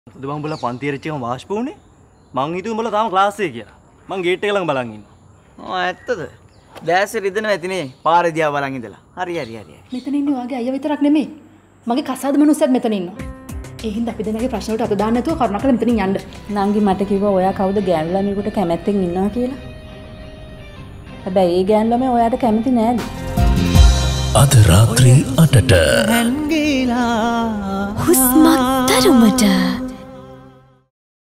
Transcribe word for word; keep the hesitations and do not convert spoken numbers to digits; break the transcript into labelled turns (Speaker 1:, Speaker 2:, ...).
Speaker 1: මොකද බං උඹලා පන්තියේ ඉච්ච එකම වාෂ්ප උනේ? මං හිතුවේ උඹලා තාම ක්ලාස් එකේ කියලා. මං ගේට් එක ළඟ බලන් ඉන්නවා.
Speaker 2: ඔව් ඇත්තද? දැස් රිදෙනවා ඇතිනේ. පාරේ දිහා බලන් ඉඳලා. හරි හරි හරි.
Speaker 3: මෙතන ඉන්නේ වාගේ අයියා විතරක් නෙමෙයි. මගේ කසාද මනුස්සයත් මෙතන ඉන්නවා. ඒ හින්දා අපි දෙන්නගේ ප්‍රශ්න වලට අත දාන්න නැතුව කරුණාකරලා මෙතනින් යන්න.
Speaker 4: නංගි මට කිව්වා ඔයා කවුද ගෑනු ළමයෙකුට කැමැත්තෙන් ඉන්නවා කියලා. හැබැයි ඒ ගෑනු ළමයා ඔයාට කැමති නෑද?
Speaker 5: අද රාත්‍රී අටට
Speaker 6: හැන්ගිලා
Speaker 4: හුස්මක් තරමට